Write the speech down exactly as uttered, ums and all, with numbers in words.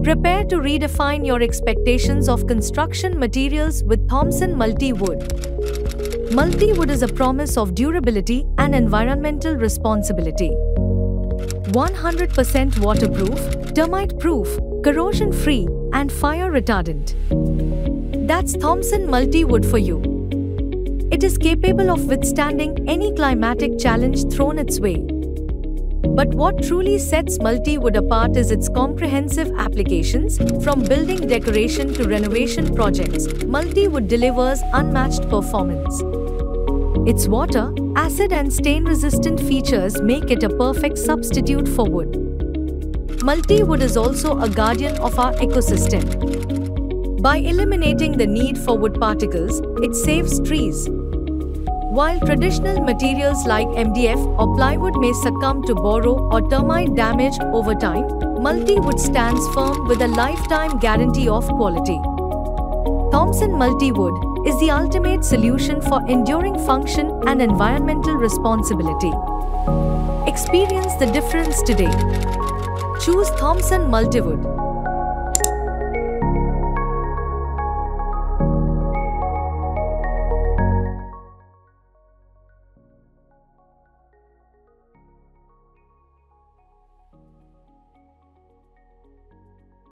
Prepare to redefine your expectations of construction materials with Thomson Multiwood. Multiwood is a promise of durability and environmental responsibility. one hundred percent waterproof, termite-proof, corrosion-free, and fire-retardant. That's Thomson Multiwood for you. It is capable of withstanding any climatic challenge thrown its way. But what truly sets Multiwood apart is its comprehensive applications. From building decoration to renovation projects, Multiwood delivers unmatched performance. Its water, acid and stain-resistant features make it a perfect substitute for wood. Multiwood is also a guardian of our ecosystem. By eliminating the need for wood particles, it saves trees. While traditional materials like M D F or plywood may succumb to borer or termite damage over time, Multiwood stands firm with a lifetime guarantee of quality. Thomson Multiwood is the ultimate solution for enduring function and environmental responsibility. Experience the difference today. Choose Thomson Multiwood.